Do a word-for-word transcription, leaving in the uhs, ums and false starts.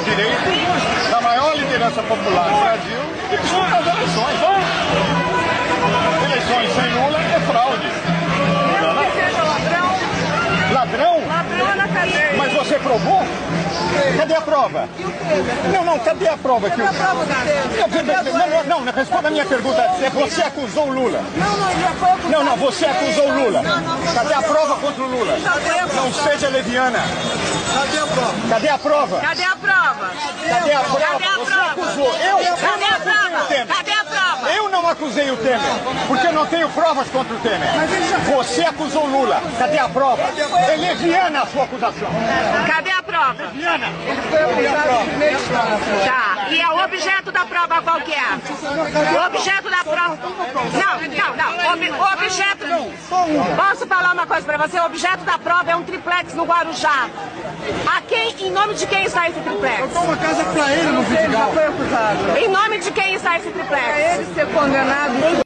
direito da maior liderança popular do Brasil e disputa as eleições. Eleições sem Lula é fraude. Não, que seja ladrão. Ladrão? Ladrão na cadeia. Mas você provou? Cadê a prova? E o Temer? Não, não, cadê a prova? Cadê que a prova do Temer? Não, não, não, não, responda a minha pergunta. Você acusou o Lula? Não, não, ele já foi acusado. Não, não, você acusou o Lula. Não, não, não, Cadê a prova contra o Lula? Já foi acusado. Não seja leviana. Cadê a prova? Cadê a prova? Cadê a prova? Cadê a prova? Cadê a Você prova? acusou. Eu Cadê a não acusei o prova? Temer. Cadê a prova? Eu não acusei o Temer, porque eu não tenho provas contra o Temer. Você acusou o Lula. Cadê a prova? É leviana a sua acusação. Cadê a prova? Leviana. Tá. E o objeto da prova qual que é? O objeto da prova... Não, não, não. Ob... O objeto... Posso falar uma coisa pra você? O objeto da prova é um triplex no Guarujá. A quem, em nome de quem está esse triplex? Eu dou uma casa pra ele no Vidigal. Em nome de quem está esse triplex? Para ele ser condenado